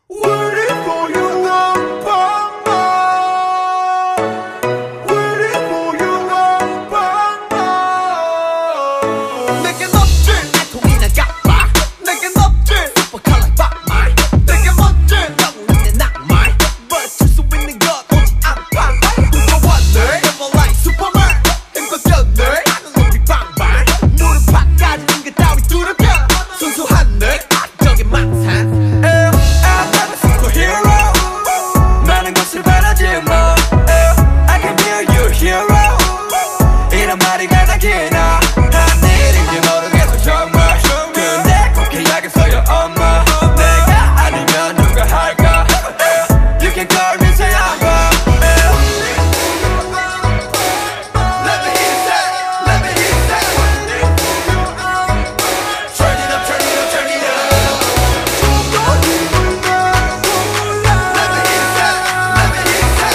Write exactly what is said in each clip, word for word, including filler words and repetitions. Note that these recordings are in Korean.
Waiting for you long 밤만 Waiting for you long 밤만 내겐 없지 알통이나 가빠 내겐 없지 슈퍼컬러 밥만 내겐 멋진 영웅 있는 낭만 But 줄 수 있는 건 오직 안방 누가 왔네 Never like Superman 힘껏 졌네 하늘 높이 방방 무릎 박까지 링크 따위 두렵게 순수한 내 악적인 망상 이런 말이 가장 기나 하늘인지 모르겠어 정말 근데 꼭 해야겠어요 엄마 내가 아니면 누가 할까 You can call me 세아가 Let me hit that Let me hit that Turn it up turn it up turn it up Let me hit that Let me hit that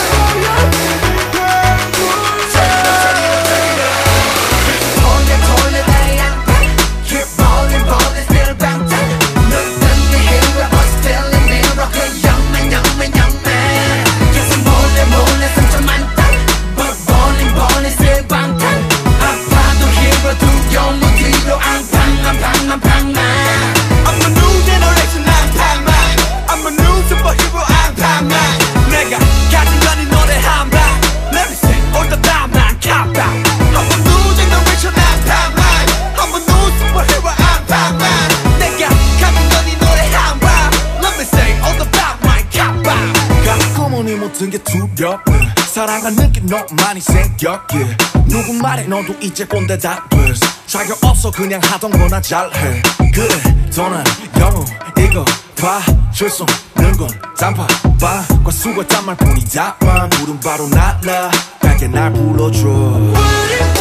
모든 게 두렵네 사랑하는 게 너만이 생겼기에 누구 말에 너도 이제 꼰대 다 됐어 자격 없어 그냥 하던 거나 잘해 그래 너는 영웅 이거 봐줄 수 없는 건 단팥빵과 수고했단 말뿐이다만 물은 바로 날라 밝게 날 불러줘